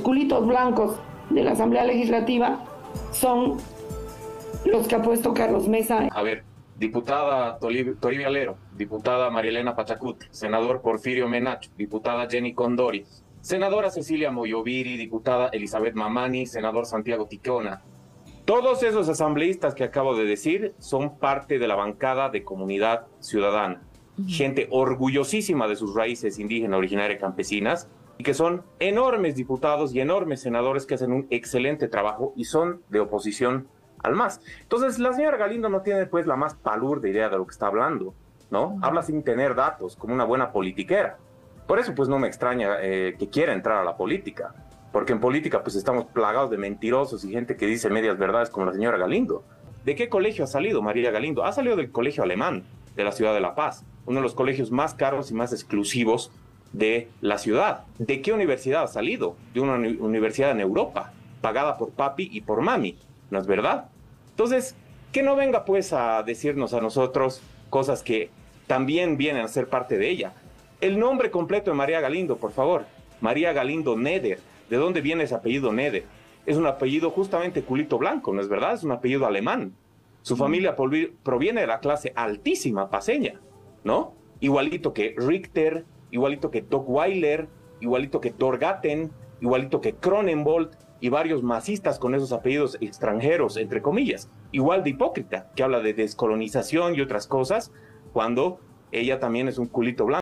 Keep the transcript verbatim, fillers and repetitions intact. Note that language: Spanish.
culitos blancos de la Asamblea Legislativa son los que ha puesto Carlos Mesa. A ver, diputada Toribia Lero, diputada Marielena Pachacuti, senador Porfirio Menacho, diputada Jenny Condori, senadora Cecilia Moyoviri, diputada Elizabeth Mamani, senador Santiago Ticona. Todos esos asambleístas que acabo de decir son parte de la bancada de Comunidad Ciudadana. Uh-huh. Gente orgullosísima de sus raíces indígenas, originarias, campesinas, y que son enormes diputados y enormes senadores que hacen un excelente trabajo y son de oposición al M A S. Entonces, la señora Galindo no tiene pues la más palurda idea de lo que está hablando, ¿no? Uh-huh. Habla sin tener datos, como una buena politiquera. Por eso pues no me extraña eh, que quiera entrar a la política, porque en política pues estamos plagados de mentirosos y gente que dice medias verdades como la señora Galindo. ¿De qué colegio ha salido María Galindo? Ha salido del Colegio Alemán de la ciudad de La Paz, uno de los colegios más caros y más exclusivos de la ciudad. ¿De qué universidad ha salido? De una uni- universidad en Europa, pagada por papi y por mami, ¿no es verdad? Entonces, que no venga pues a decirnos a nosotros cosas que también vienen a ser parte de ella. El nombre completo de María Galindo, por favor. María Galindo Neder. ¿De dónde viene ese apellido Neder? Es un apellido justamente culito blanco, ¿no es verdad? Es un apellido alemán. Su familia proviene de la clase altísima paseña, ¿no? Igualito que Richter, igualito que Dockweiler, igualito que Torgaten, igualito que Cronenbold y varios masistas con esos apellidos extranjeros, entre comillas. Igual de hipócrita, que habla de descolonización y otras cosas, cuando ella también es un culito blanco.